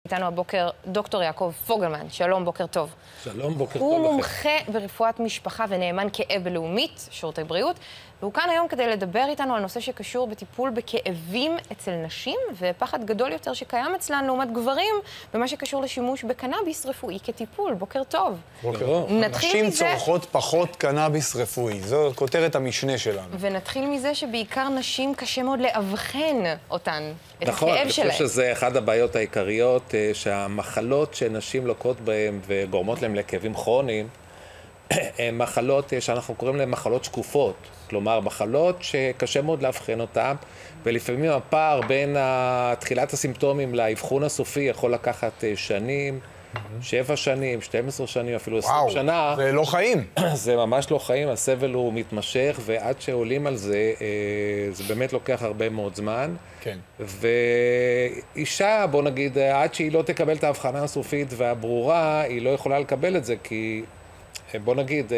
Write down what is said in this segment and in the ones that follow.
איתנו הבוקר דוקטור יעקב פוגלמן. שלום, בוקר טוב. שלום, בוקר טוב הוא לכם. מומחה ברפואת משפחה ונאמן כאב בלאומית, שירותי בריאות, והוא כאן היום כדי לדבר איתנו על נושא שקשור בטיפול בכאבים אצל נשים, ופחד גדול יותר שקיים אצלן לעומת גברים, במה שקשור לשימוש בקנאביס רפואי כטיפול. בוקר טוב. בוקר טוב. נשים צורכות פחות קנאביס רפואי. זו כותרת המשנה שלנו. ונתחיל מזה שבעיקר נשים קשה מאוד לאבחן אותן, את נכון, הכאב אני שלהן. חושב שזה אחת הבעיות העיקריות, שהמחלות שנשים לוקות בהן וגורמות להן לכאבים כרוניים, הן מחלות שאנחנו קוראים להן מחלות שקופות. כלומר, מחלות שקשה מאוד לאבחן אותן, ולפעמים הפער בין תחילת הסימפטומים לאבחון הסופי יכול לקחת שנים, 7 שנים, 12 שנים, אפילו 20 שנה. וואו, זה לא חיים. זה ממש לא חיים, הסבל הוא מתמשך, ועד שעולים על זה, זה באמת לוקח הרבה מאוד זמן. כן. ואישה, בוא נגיד, עד שהיא לא תקבל את ההבחנה הסופית והברורה, היא לא יכולה לקבל את זה, כי בוא נגיד,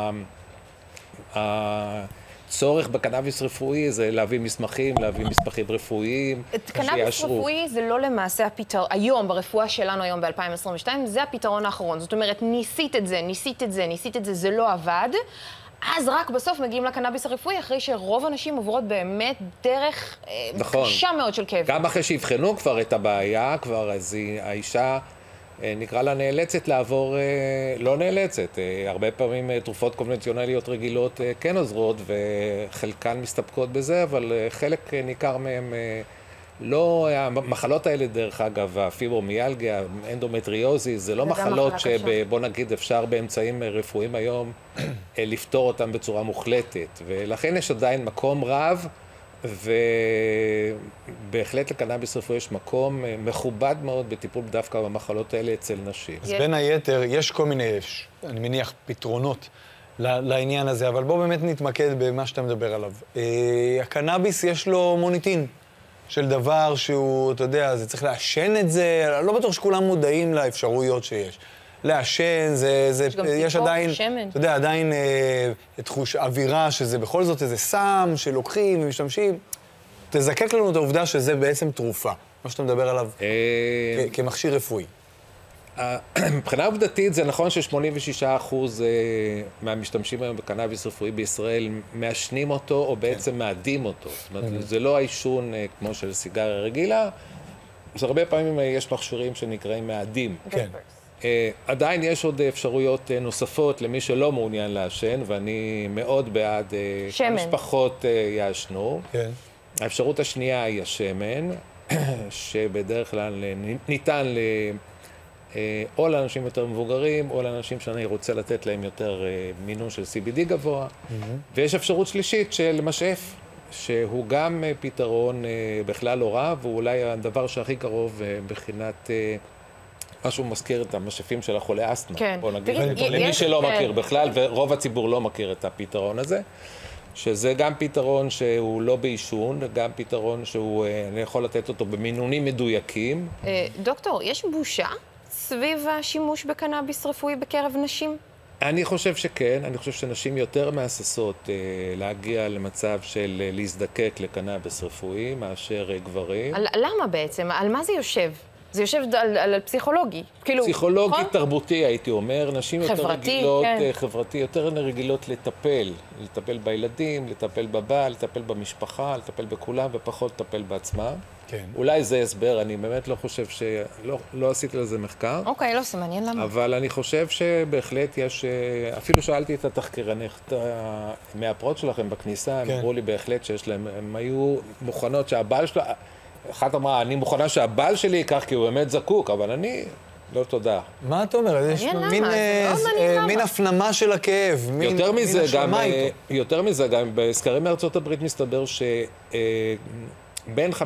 הצורך בקנאביס רפואי זה להביא מסמכים רפואיים, קנאביס רפואי זה לא למעשה הפתרון, היום ברפואה שלנו היום ב-2022, זה הפתרון האחרון. זאת אומרת, ניסית את זה, זה לא עבד, אז רק בסוף מגיעים לקנאביס הרפואי, אחרי שרוב הנשים עוברות באמת דרך קשה מאוד של כאב. גם אחרי שיבחנו כבר את הבעיה, כבר אז האישה נקרא לה נאלצת לעבור, לא נאלצת, הרבה פעמים תרופות קונבנציונליות רגילות כן עוזרות וחלקן מסתפקות בזה, אבל חלק ניכר מהם לא, המחלות האלה דרך אגב, הפיברומיאלגיה, אנדומטריוזיס, זה לא מחלות שבוא נגיד אפשר באמצעים רפואיים היום לפתור אותם בצורה מוחלטת, ולכן יש עדיין מקום רב, ובהחלט לקנאביס רפואי יש מקום מכובד מאוד בטיפול דווקא במחלות האלה אצל נשים. אז בין היתר, יש כל מיני, אני מניח, פתרונות לעניין הזה, אבל בואו באמת נתמקד במה שאתה מדבר עליו. הקנאביס יש לו מוניטין של דבר שהוא, אתה יודע, זה צריך לעשן את זה, לא בטוח שכולם מודעים לאפשרויות שיש. לעשן, יש עדיין, אתה יודע, עדיין תחוש אווירה שזה בכל זאת איזה סם שלוקחים ומשתמשים. תזקק לנו את העובדה שזה בעצם תרופה, מה שאתה מדבר עליו כמכשיר רפואי. מבחינה עובדתית זה נכון ש86% מהמשתמשים היום בקנאביס רפואי בישראל מעשנים אותו או בעצם מאדים אותו. זאת אומרת, זה לא העישון כמו של סיגריה רגילה, אז הרבה פעמים יש מכשירים שנקראים מאדים. כן. עדיין יש עוד אפשרויות נוספות למי שלא מעוניין לעשן, ואני מאוד בעד משפחות יעשנו. כן. האפשרות השנייה היא השמן, שבדרך כלל ניתן או לאנשים יותר מבוגרים, או לאנשים שאני רוצה לתת להם יותר מינון של CBD גבוה. ויש אפשרות שלישית של משאף, שהוא גם פתרון בכלל לא רע, והוא אולי הדבר שהכי קרוב בחינת משהו מזכיר את המשאפים של החולה אסתמה. כן. בוא נגיד, למי שלא מכיר בכלל, ורוב הציבור לא מכיר את הפתרון הזה, שזה גם פתרון שהוא לא בעישון, גם פתרון שהוא, אני יכול לתת אותו במינונים מדויקים. דוקטור, יש בושה סביב השימוש בקנאביס רפואי בקרב נשים? אני חושב שכן, אני חושב שנשים יותר מהססות להגיע למצב של להזדקק לקנאביס רפואי מאשר גברים. למה בעצם? על מה זה יושב? זה יושב על פסיכולוגי. פסיכולוגי, תרבותי, הייתי אומר. נשים יותר רגילות, כן. חברתי, יותר רגילות לטפל בילדים, לטפל בבעל, לטפל במשפחה, לטפל בכולם, ופחות לטפל בעצמה. כן. אולי זה הסבר, אני באמת לא חושב לא עשיתי לזה מחקר. אוקיי, לא, זה מעניין למה. אבל אני חושב שבהחלט יש, אפילו שאלתי את התחקירנית מהפרוט שלכם בכניסה, הם אמרו לי בהחלט שיש להם, הם היו מוכנות שהבעל שלה, אחת אמרה, אני מוכנה שהבעל שלי ייקח כי הוא באמת זקוק, אבל אני, לא תודה. מה אתה אומר? יש מין הפנמה של הכאב, מין השלמה איתו. יותר מזה, גם בסקרים מארצות הברית מסתבר בין 15%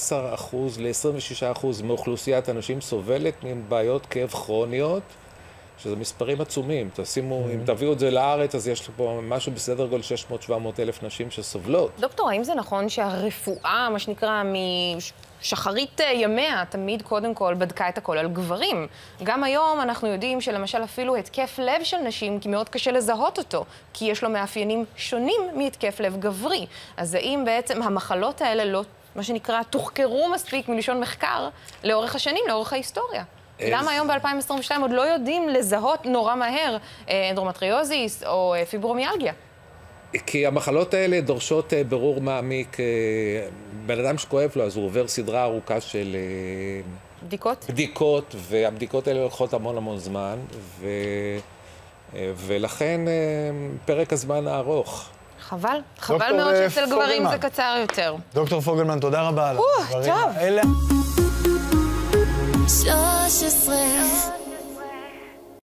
ל-26% מאוכלוסיית אנשים סובלת מבעיות כאב כרוניות, שזה מספרים עצומים. תשימו, אם תביאו את זה לארץ, אז יש פה משהו בסדר גודל 600-700 אלף נשים שסובלות. דוקטור, האם זה נכון שהרפואה, מה שנקרא, משחרית ימיה, תמיד קודם כל בדקה את הכל על גברים? גם היום אנחנו יודעים שלמשל אפילו התקף לב של נשים, כי מאוד קשה לזהות אותו, כי יש לו מאפיינים שונים מהתקף לב גברי. אז האם בעצם המחלות האלה לא מה שנקרא, תוחקרו מספיק מלשון מחקר לאורך השנים, לאורך ההיסטוריה. למה היום ב-2022 עוד לא יודעים לזהות נורא מהר אנדומטריוזיס או פיברומיאלגיה? כי המחלות האלה דורשות ברור מעמיק. בן אדם שכואב לו, אז הוא עובר סדרה ארוכה של בדיקות, והבדיקות האלה לוקחות המון זמן, ולכן פרק הזמן הארוך. חבל מאוד שאצל גברים זה קצר יותר. דוקטור פוגלמן, תודה רבה על הדברים האלה. טוב.